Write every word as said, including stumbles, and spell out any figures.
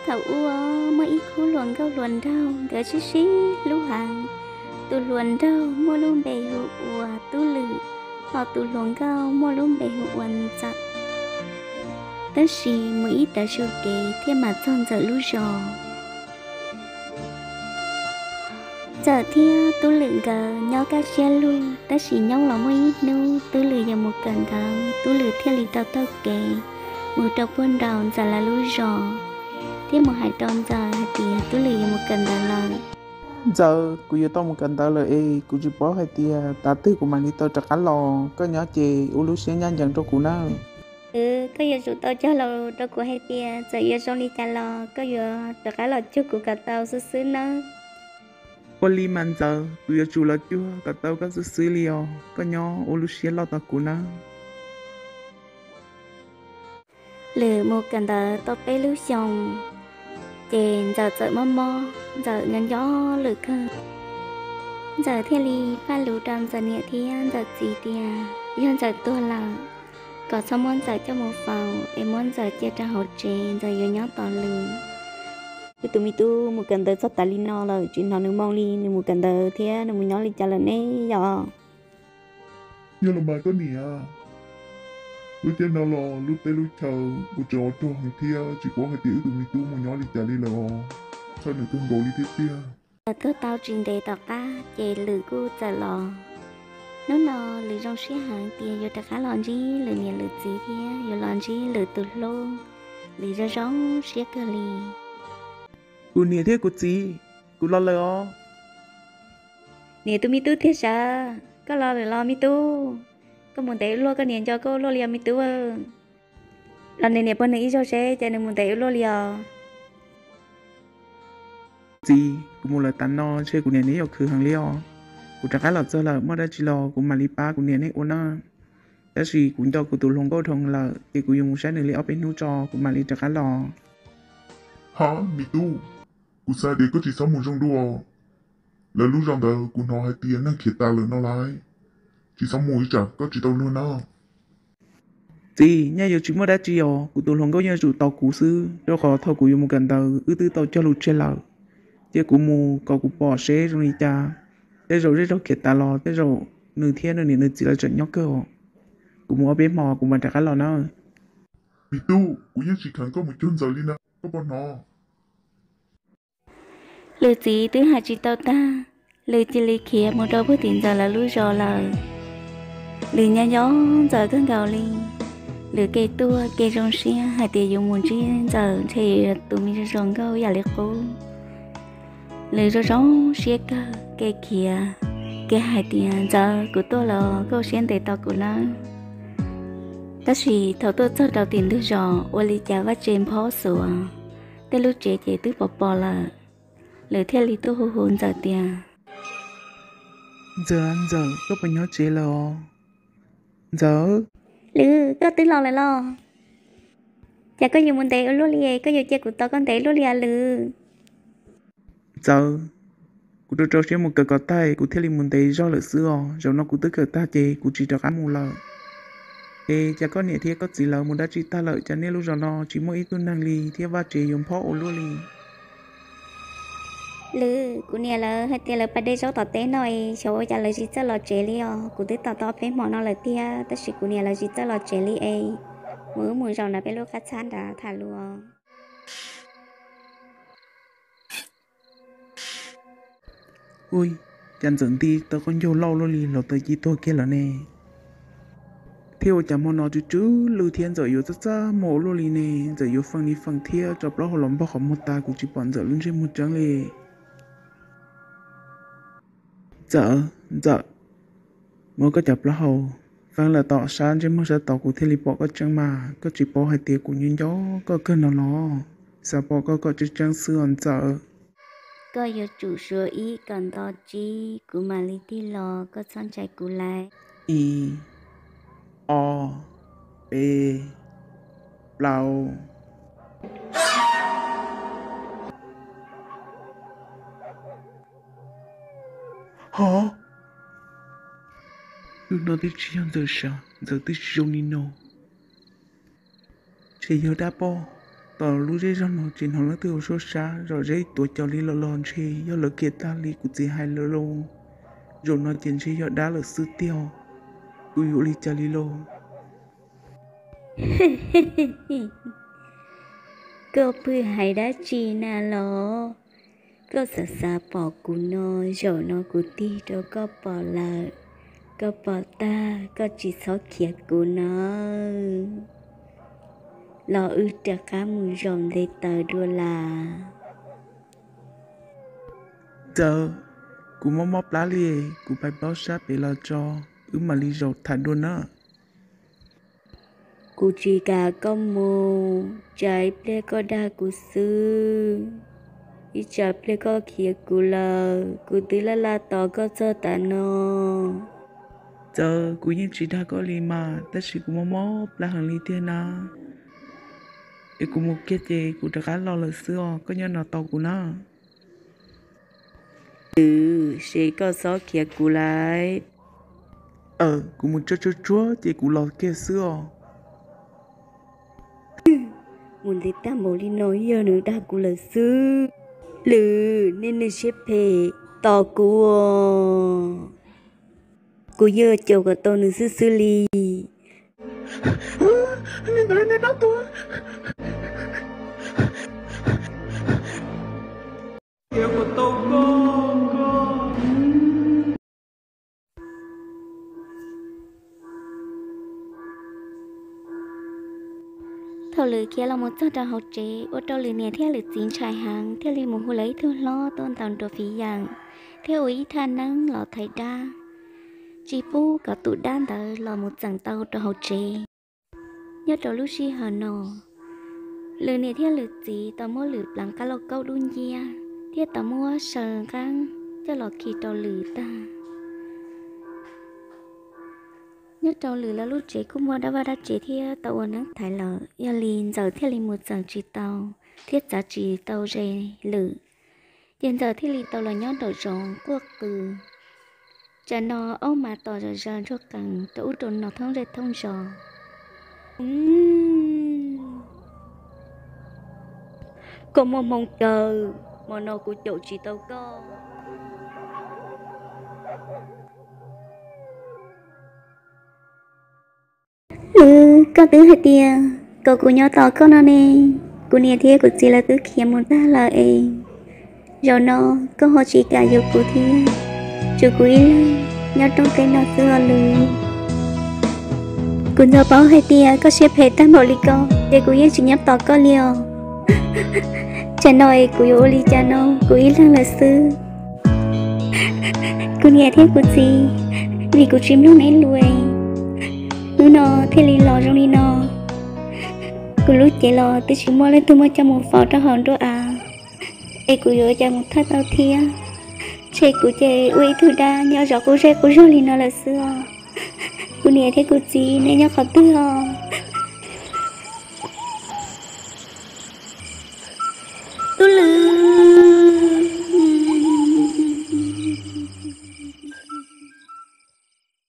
thầu ua mới ít khu luận câu luận đâu gỡ xí xí lũ hàng tu luận đâu mua luôn bề hụ ua tu lử họ tu luận câu mua luôn bề hụ uẩn chặt tất sĩ mới ít đã sưu kể thêm mà chọn giờ lũ rò giờ thia tu lử gờ nhau các xe luôn tất sĩ nhau là mới ít nu tu lử giờ một cẩn thận tu lử theo lý tao tao kể một trâu quân đầu giờ là lũ rò thế một hai tròn giờ hai tia tu lử giờ một cẩn thận là giờ cô yêu tao một cần tao lời ê cô chỉ bỏ hai tia ta tư của mình đi tao chắc ăn lò có nhớ chè u lúc sáng nhanh dần cho cô nào ừ có giờ tụi tao cho lò cho của hai tia giờ giờ xong đi trả lò có giờ cho cái lò trước của cả tao xứ xứ nữa có li man giờ cô yêu chủ là chưa cả tao có sự xử lý à có nhớ u lúc sáng lo tao cô nào lử một cần tao tao bé lũ xong chèn giờ giờ mò mò giờ ngắn gió lử cơ giờ thiên lý pha lũ trầm giờ nhẹ thiên giờ gì tia yên giờ tua là có sao muốn giờ cho một phòng em muốn giờ chia ra hỗ trợ giờ yêu nhớ tỏ lử cái tụi mi tu một cần tờ sắp tali no là chuyện nó nương mong li nương một cần tờ thế nương một nhóm li trả lời nấy giờ nhưng là bài có nè lúc trên nào là lúc tới lúc chờ một trò cho hàng thia chỉ có hai tiếng tụi mình tu một nhóm đi trả đi là sao nữa tôi gọi đi tiếp tia giờ tôi tao trình đề tọt ta chè lử cu giờ lò nó nó lử trong xí hàng tiền vô ta khá lòn gì lử nhẹ lử gì thế vô lòn gì lử từ lô lử ra giống xí cơ lì cô nhớ thế cô gì cô lo lời à nè tụi mi tu thế sao có lo rồi lo mi tu có muốn thấy lo cái nền cho cô lo liền mi tu ơ lần này nè bọn này cho xe cho nên muốn thấy lo liền gì cô muốn lời tán no chơi cô nhớ này ở cửa hàng liao cô chắc là giờ là mất đã chỉ lo cô mà li pa cô nhớ này ôn àแต่สิคุณตัวกูตัวลงก็ทงละที่กูยังใช้ในเลี้ยเป็นนู้จอกูมาลีจากกันหรอ hả mi tu cô sai đấy có chỉ sống một trong đua là lúc rằng đó cô nói hai tiếng năng khiết ta lớn nó lại chỉ sống một chả có chỉ tao luôn nào gì nhà giờ chúng mới đã chỉ ở cụ tổ lòng có nhà chủ tàu cụ sư cho khó thầu cụ dùng một cần tàu ư tư tàu cho lụt trên lầu chứ cụ mù có cụ bỏ xe trong đi cha thế rồi rất kiệt ta lo thế rồi nửa thiên nửa nửa chỉ là chuyện nhóc cơ cụ mua bên mò cụ mà trả cái lò nó mi tu cô nhất chỉ cần có một chút giờ lên nào có bọn nó lừa gì thứ hai chỉ tao ta lừa chỉ lì kia một đôi bữa tiền giờ là lúa rò là lừa nhà gió giờ cứ gào lên lừa cây tua cây rong xia hai tiền dùng một chiếc giờ thì tụi mình rong câu giờ liệt cô lừa rong rong xia cơ cây kia cây hai tiền giờ của tôi là câu xuyên để tao của nó ta chỉ thầu tôi cho đầu tiền đứa rò oli chả vắt trên phó sủa tới lúc trẻ trẻ tứ bỏ bỏ là lời theo lý tôi hôn hôn giờ tiền giờ ăn giờ có bao nhiêu chế lo giờ lư có tứ lo lại lo chả có nhiều muốn thấy lúa lìa có nhiều chơi của tao con thấy lúa lìa lư giờ cụ tôi cho xem một cờ cờ tay cụ theo lý muốn thấy do lợi xưa rồi nó cụ tới cờ ta chế cụ chỉ cho ăn mù lợ ê chả có nhẹ thiệt có gì lợ muốn đã chỉ ta lợi cho nên lúc rồi nó chỉ mỗi ít tuần năng li thiệt va chế dùng phó ô lúa li lư cụ nè là hai tiền là bắt đây số tao té nói số trả lời gì cho lo chế li à cụ tới tao tao bé mỏ nó là tia ta chỉ cụ nè là gì cho lo chế li ấy mỗi mỗi rau là bé lúc cắt chán đã thả luôn ui chẳng dẫn đi tao con vô lâu luôn li lo tới chỉ tôi kia là nè theo chả mò nó chú chú lưu thiên giờ yêu rất xa mồ luôn li nè giờ yêu phân đi phân thiê cho bao hồ lỏng bao khó một ta cũng chỉ bọn giờ lên trên một trang lề giờ giờ mới có chập lá hầu vang là tọ sáng trên mức sẽ tọ của thiên lý bỏ có trang mà có chỉ bỏ hai tiếng của nhân gió có cơn nào nó sao bỏ có có chỉ trang xưa giờ có yêu chủ sửa ý cần to chi cụ mà li ti lo có son chạy cụ lại i o b lao hả lúc nó đi chi giờ sao giờ đi chiều nino chỉ nhớ đã bỏ tao lúc dễ ra nó chỉ nó là từ số xa rồi dễ tuổi cho đi lò lòn chi do lỡ kia ta li của chị hai lỡ lô rồi nó tiền chi do đá là sư tiêu của yêu li cha li lô cô bự hay đã chi na lo cô sợ sợ bỏ của nó rồi nó của ti rồi có bỏ là có bỏ ta có chỉ số kia của nó lo ư trả cá mùi rồng để tờ đua là giờ của mò mò lá li của bài báo sát để lo cho ư mà li rầu thả đua nữa cụ chỉ cả công mù trái ple có đa cụ sư ít trái ple có kia cụ là cụ tí là là tỏ có cho ta nó giờ của những chỉ đã có li mà tất chỉ của mò mò lá hàng li tiền na để của một cái gì của tất cả lo là xưa có nhân nào tàu của nó ừ sẽ có số kia cụ lại ờ của một chỗ chỗ chúa thì của lo kia xưa muốn đi ta muốn đi nói giờ nữa đã cụ là sư lừ nên nên xếp hè tỏ cụ cụ giờ chầu của tôi nữa sư sư li nên nói nên nói tôi yêu của tôi cô cô thầu lưỡi kia là một chỗ trà học chế ô tô lưỡi nè theo lưỡi chín trải hàng theo lưỡi một hồ lấy theo lo tôn tàu đồ phí dạng theo ý than nắng lò thầy đa chỉ phu cả tụ đan tới là một chẳng tàu trà học chế nhớ trò lúc xí hà nọ lưỡi nè theo lưỡi chỉ tao mua lưỡi bằng cá lô câu đun dìa theo tao mua sờ căng cho lò khi tao lưỡi ta nhớ trâu lử là lúc chế cũng mua đã vào đã chế thì tàu ở nước thái lợ giờ liền giờ thì liền một giờ chỉ tàu thiết giá trị tàu rề lử hiện giờ thì liền tàu là nhớ đầu rồng quốc cử chả nó ông mà tỏ ra ra cho càng tàu trốn nó thông rề thông rò có một mong chờ mà nó của chỗ chỉ tàu co ừ con tứ hai tia cậu của nhau tỏ con nó nè cô nè thiê của chị là tứ kia một ta là e rồi nó có họ chỉ cả dù của thiê chú quý là nhau trong cái nó xưa lư cô nhau bảo hai tia có xếp hết tam bộ lý con để cô yên chỉ nhấp tỏ con liều cha nói cô yêu li cha nó cô ý là là sư cô nè thiê của chị vì cô chim lúc nãy lùi cứ nó thế li lò trong đi nó cứ lúc chạy lò tôi chỉ mua lên tôi mua cho một phò cho hòn đó à ê cứ nhớ cho một thắt tao thia chơi cứ chơi uy thứ đa nhớ rõ cô chơi cô rồi li nó là xưa cô nè thế cô gì nên nhớ khó tư ho